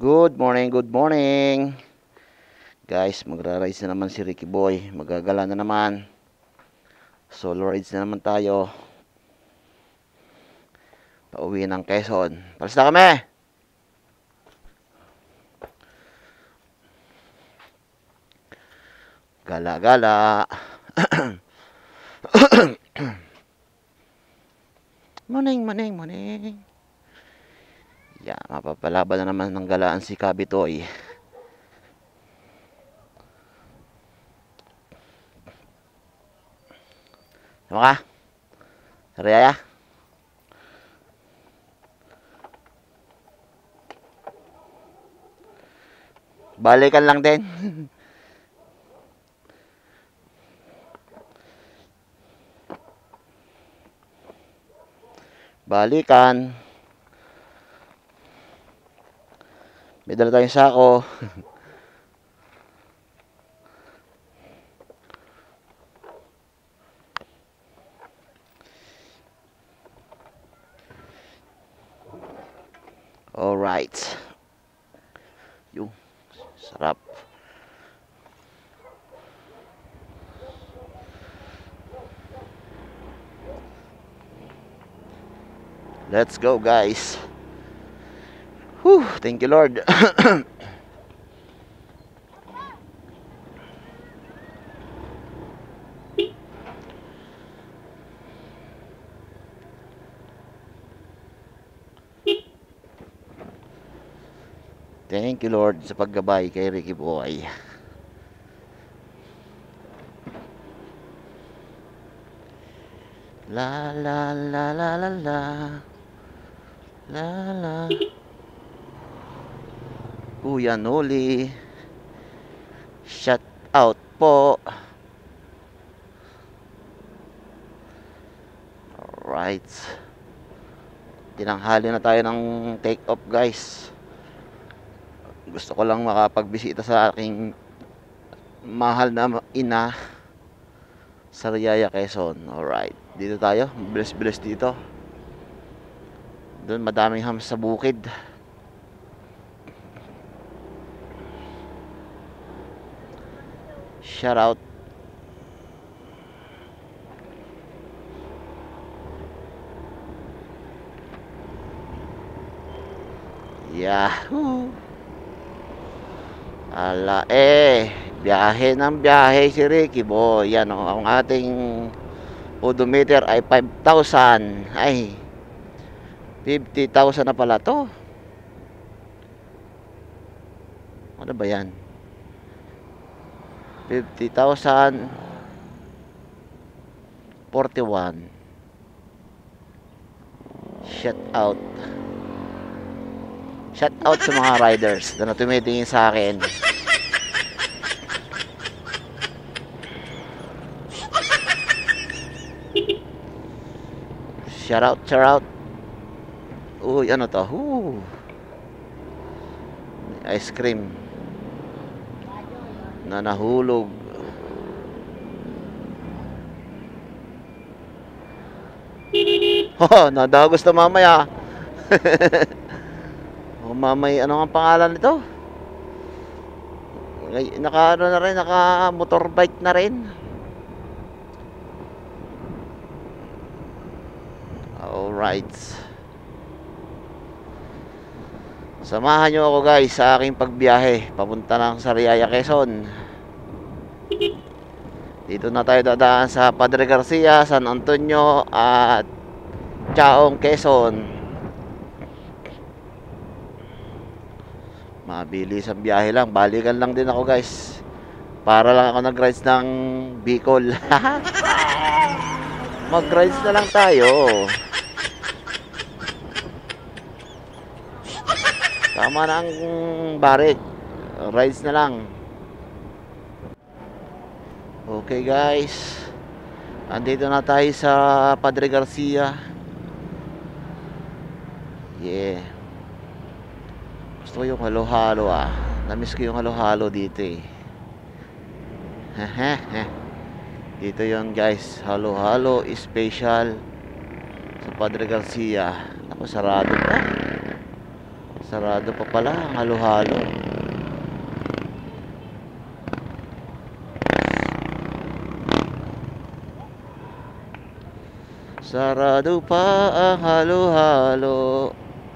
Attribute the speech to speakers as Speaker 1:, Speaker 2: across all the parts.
Speaker 1: Good morning, good morning. Guys, magra-rides na naman si Ricky Boy. Magagala na naman. Solo rides na naman tayo. Pauwi ng Quezon. Palis na kami! Gala-gala. Morning. Yeah, mapapalaban na naman ng galaan si Kabitoy. Sama ka? Saraya? Balikan lang din. Balikan. May dala tayong sako. Alright. Yung sarap. Let's go, guys. Whew, thank you, Lord. Thank you, Lord, sa paggabay kay Ricky Boy. La la la la la la. La la. Kuya Noli. Shout out po. Alright. Tinanghali na tayo ng take off, guys. Gusto ko lang makapagbisita sa aking mahal na ina sa Riyaya, Quezon. Alright. Dito tayo. Bilis-bilis dito. Doon madaming hams sa bukid. Shout out. Yahoo! Ala biyahe ng biyahe si Ricky Boy. Yan o, ang ating odometer ay 5,000. Ay, 50,000 na pala to. Ano ba yan? 50,000 41. Shout out. Shout out sa mga riders na tumitingin sa akin. Shout out. Uy, ano to? Ice cream na nahulog. Nadagos na mamaya. Mamay, ano ang pangalan nito? Naka motorbike na rin. Alright. Samahan nyo ako, guys, sa aking pagbiyahe papunta ng Sariaya, Quezon. Dito na tayo dadaan sa Padre Garcia, San Antonio at Chaong, Quezon. Mabilis ang biyahe lang. Balikan lang din ako, guys. Para lang ako nag-rides ng Bicol. Mag-rides na lang tayo. Tama na ang barik. Rides na lang. Okay, guys. Andito na tayo sa Padre Garcia. Yeah. Gusto ko yung halo-halo Namiss ko yung halo-halo dito Dito yon, guys. Halo-halo special sa Padre Garcia. Ako, sarado pa. Sarado pa pala ang halo-halo. Sarado pa ang halo-halo.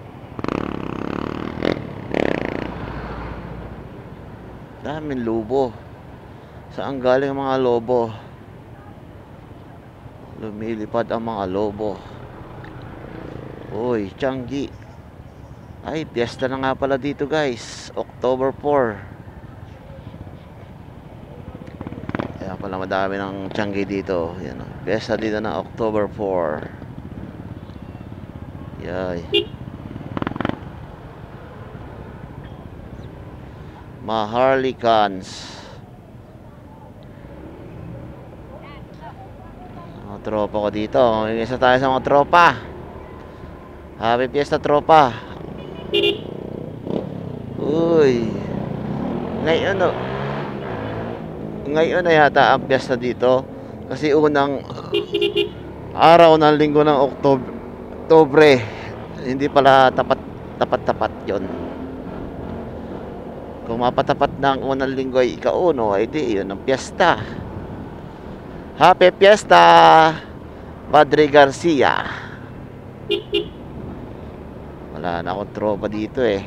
Speaker 1: Daming lobo. Saan galing ang mga lobo? Lumilipad ang mga lobo. Uy, Changi. Ay, piyesta na nga pala dito guys. October 4. Kaya pala madami ng Changi dito. Yan, piyesta dito na October 4. Yay. Maharlikans. Mga tropa ko dito. Isa tayo sa mga tropa. Happy Fiesta tropa. Uy. Ngayon na yata ang piyesta dito. Kasi unang araw ng linggo ng Oktubre. Hindi pala tapat yon. Kung mapatapat ng unang linggo ay ikauno, ay di yun ang piyesta. Happy Fiesta, Padre Garcia. Wala na akong tropa dito eh.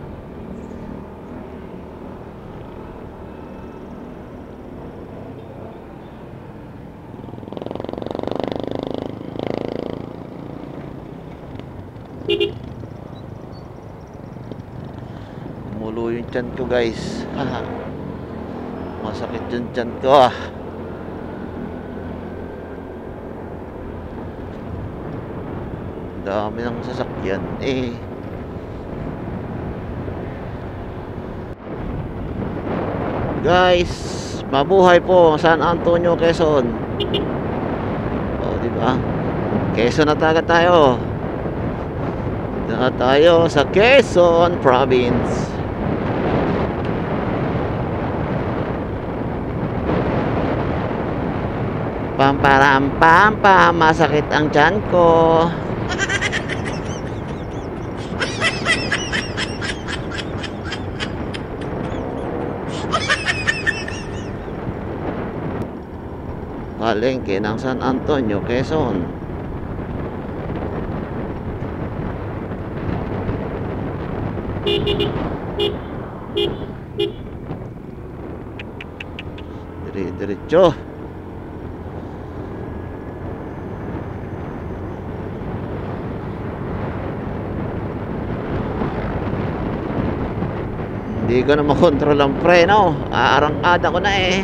Speaker 1: Mulo yung tiyan ko guys. Masakit yung tiyan ko ah. Dami ng sasakyan eh. Guys, mabuhay po San Antonio, Quezon. Oh, di ba? Quezon na tayo. Na tayo sa Quezon Province. Pamparam-pam, masakit ang tiyan ko. Palengke ng San Antonio, Quezon. Diretso. Hindi ko na makontrol ang preno. Aarangkada ko na eh.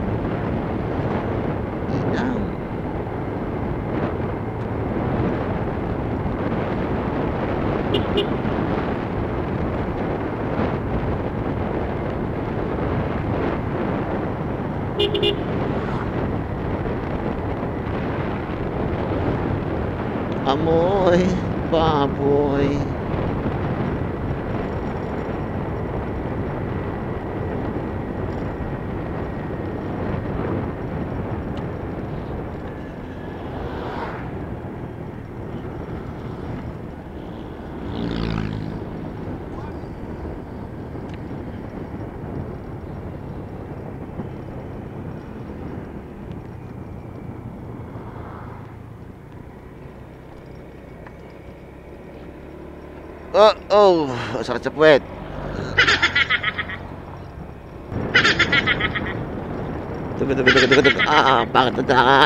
Speaker 1: Amoy baboy. Oh, sakit sa puwet. Bakit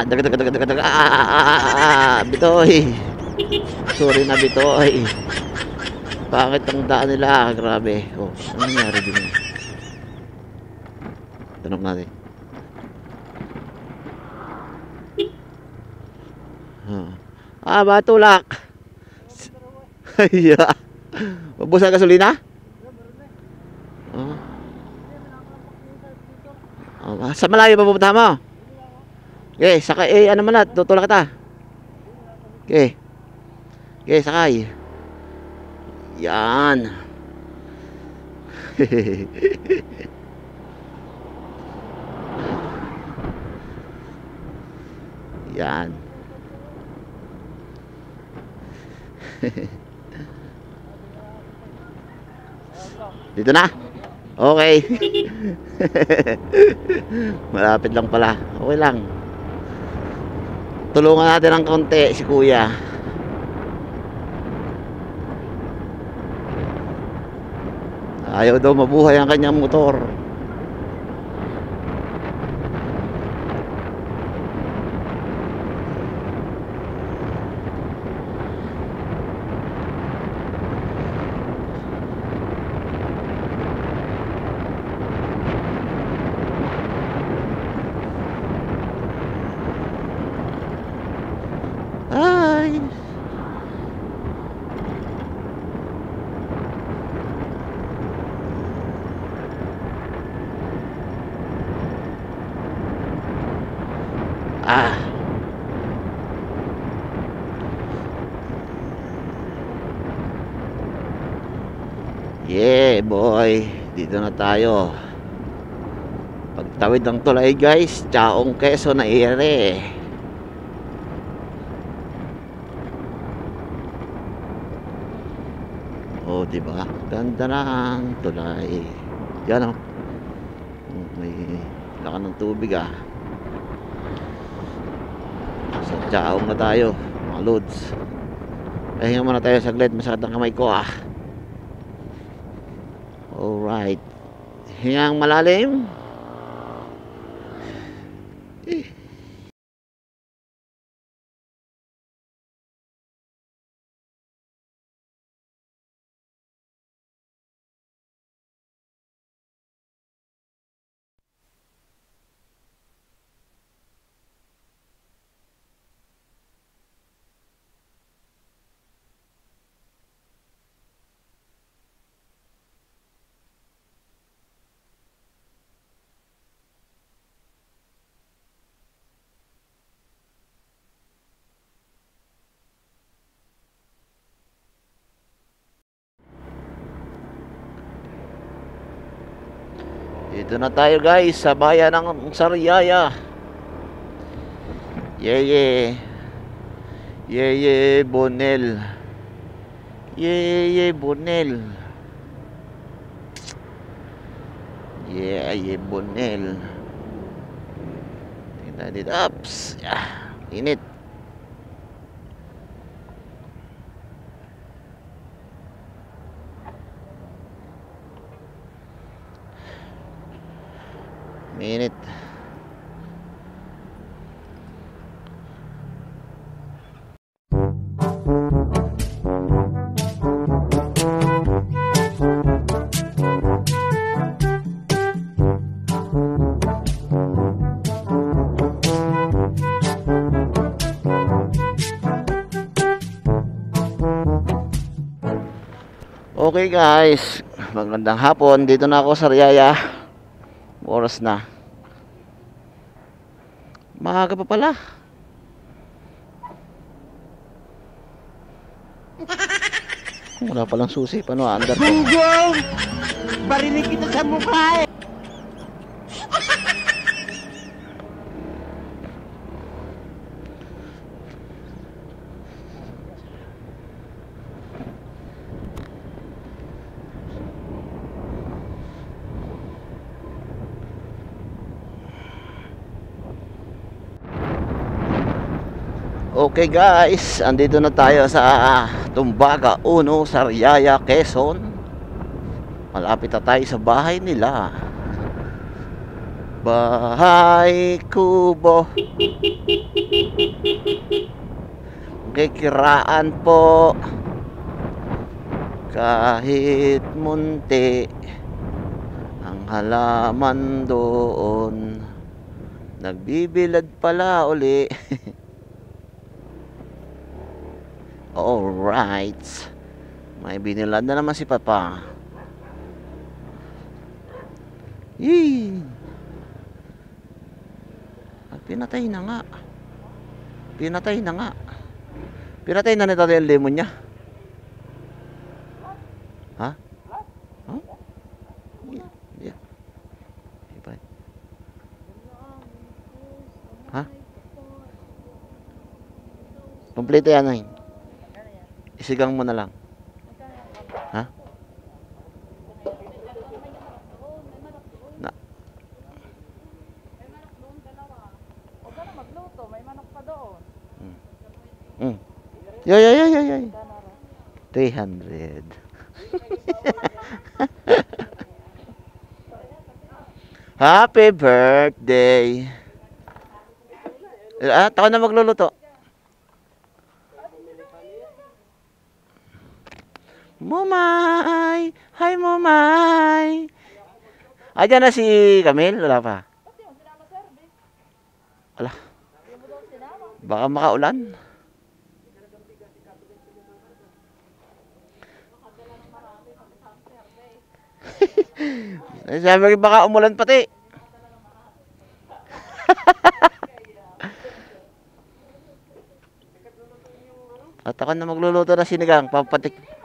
Speaker 1: Bitoy. Sorry na Bitoy. Bakit ang daan nila? Grabe. Oh, ano nangyari din? Tanong natin. Batulak. Yeah. Ubos ang gasolina? Sa malayo pa pupunta mo? Okay, sakay. Ano man na, tutulak kita. Okay. Okay, sakay. Yan. Yan. Dito na? Okay. Malapit lang pala. Okay lang. Tulungan natin ng konti si kuya. Ayaw daw mabuhay ang kanyang motor. Ay. Ah. Yeah, boy. Dito na tayo. Pagtawid ng tulay, guys. Chaong Quezon na ere. Oh, di ba? Ganda ng tulay. Yan oh. May lakan ng tubig ah. Sa Chaong na tayo, mga loads. Pahinga muna tayo saglit. Masakit ang kamay ko ah. Alright. Hingang malalim. Dito na tayo guys sa bayan ng Sariaya. Yeye. Yeye Bonel. Yeye Bonel. Yeye Bonel. Tingnan dito. Ups. Init. Minute. Okay guys, magandang hapon. Dito na ako sa Riyaya. Oras na. Maaga pa pala. Wala palang susi. Paano andar ko?
Speaker 2: Gunggong! Barinig kita sa mukha eh!
Speaker 1: Okay guys, andito na tayo sa Tumbaga 1, Sariaya, Quezon. Malapit na tayo sa bahay nila. Bahay kubo. Kikiraan po. Kahit munti ang halaman doon. Nagbibilad pala uli. Alright. May binilad na naman si Papa. Yee. Pinatay na nga. Pinatay na nga. Pinatay na nito yung lemon niya. Ha? Huh? Yeah. Yeah. Ha? Kompleto yan ay. Isigang mo na lang. Ha? Yoy, yoy, yoy, yoy, yoy. 300. Happy birthday. Ako na magluluto. Mumay! Hi, Mumay! Ayan na si Camille? Wala pa. Wala. Baka makaulan. Sabi ko baka umulan pati. At ako na magluluto na sinigang. Papatik.